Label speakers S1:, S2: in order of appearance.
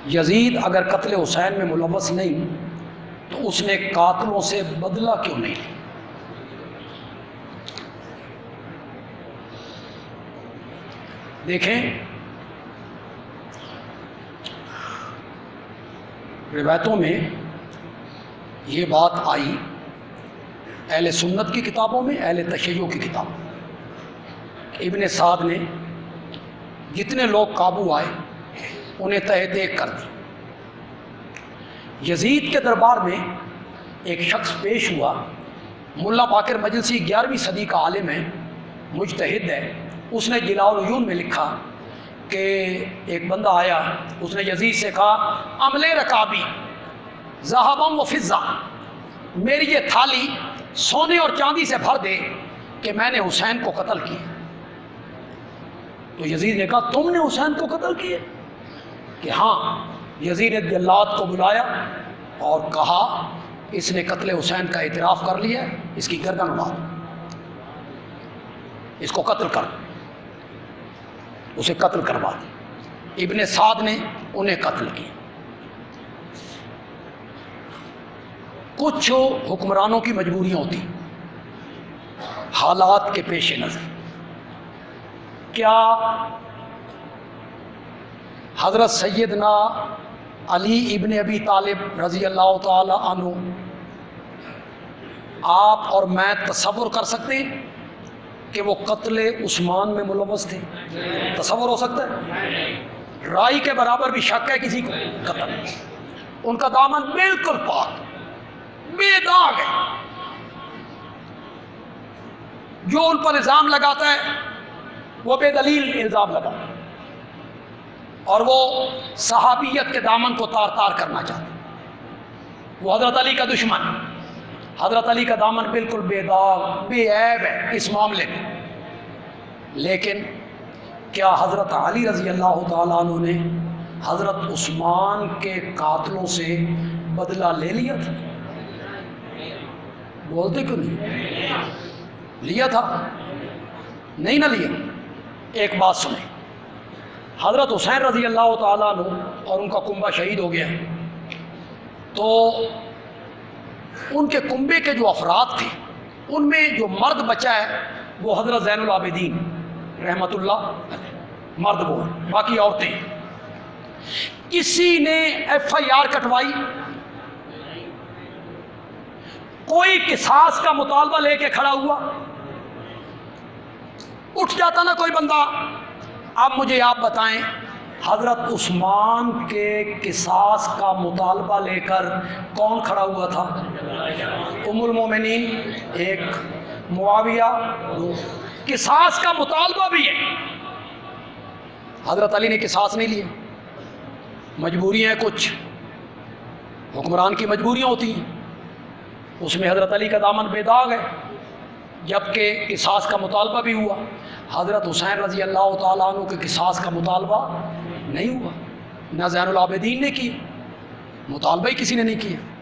S1: یزید اگر قتل حسین میں ملوث نہیں تو اس نے قاتلوں سے بدلہ کیوں نہیں لی؟ دیکھیں روایتوں میں یہ بات آئی، اہل سنت کی کتابوں میں، اہل تشیع کی کتابوں میں، ابن سعد نے جتنے لوگ قابو آئے انہیں تہہ دیکھ کر دی۔ یزید کے دربار میں ایک شخص پیش ہوا، ملا باقر مجلسی 11ویں صدی کا عالم ہے، مجتہد ہے۔ اس نے جلاء العیون میں لکھا کہ ایک بندہ آیا، اس نے یزید سے کہا عملے رکابی ذہباً و فضہ، میری یہ تھالی سونے اور چاندی سے بھر دے کہ میں نے حسین کو قتل کیا۔ تو یزید نے کہا تم نے حسین کو قتل کیا؟ کہ ہاں۔ یزید نے جلاد کو بلایا اور کہا اس نے قتل حسین کا اعتراف کر لیا، اس کی گردن اڑا دو، اس کو قتل کر دو۔ اسے قتل کروا دی۔ ابن سعد نے انہیں قتل کیا۔ کچھ حکمرانوں کی مجبوریاں ہوتی حالات کے پیش نظر۔ کیا حضرت سیدنا علی ابن ابی طالب رضی اللہ تعالی عنہ آپ اور میں تصور کر سکتے ہیں کہ وہ قتل عثمان میں ملوث تھے؟ تصور ہو سکتا ہے؟ رائی کے برابر بھی شک ہے کسی کو؟ قتل۔ ان کا دامن بالکل پاک، بے داغ ہے۔ جو ان پر الزام لگاتا ہے وہ بے دلیل الزام لگاتا ہے، اور وہ صحابیت کے دامن کو تار تار کرنا چاہتا ہے۔ وہ حضرت علی کا دشمن، حضرت علی کا دامن بالکل بے داغ بے عیب ہے اس معاملے میں۔ لیکن کیا حضرت علی رضی اللہ تعالیٰ عنہ نے حضرت عثمان کے قاتلوں سے بدلہ لے لیا تھا؟ بولتے کیوں نہیں؟ لیا تھا؟ نہیں نہ لیا؟ ایک بات سنیں، حضرت حسین رضی اللہ تعالیٰ عنہ اور ان کا کنبہ شہید ہو گیا، تو ان کے کنبے کے جو افراد تھے ان میں جو مرد بچا ہے وہ حضرت زین العابدین رحمۃ اللہ علیہ، مرد وہ ہیں، باقی عورتیں۔ کسی نے ایف آئی آر کٹوائی؟ کوئی قصاص کا مطالبہ لے کے کھڑا ہوا؟ اٹھ جاتا نا کوئی بندہ۔ اب مجھے آپ بتائیں حضرت عثمان کے قصاص کا مطالبہ لے کر کون کھڑا ہوا تھا؟ ام المومنین ایک، معاویہ دو۔ قصاص کا مطالبہ بھی ہے۔ حضرت علی نے قصاص نہیں لیا۔ مجبوریاں ہیں، کچھ حکمران کی مجبوریاں ہوتی ہیں، اس میں حضرت علی کا دامن بے داغ ہے، جبکہ قصاص کا مطالبہ بھی ہوا۔ حضرت حسین رضی اللہ تعالیٰ عنہ کے قصاص کا مطالبہ نہیں ہوا، نہ زین العابدین نے کیا، مطالبہ ہی کسی نے نہیں کیا۔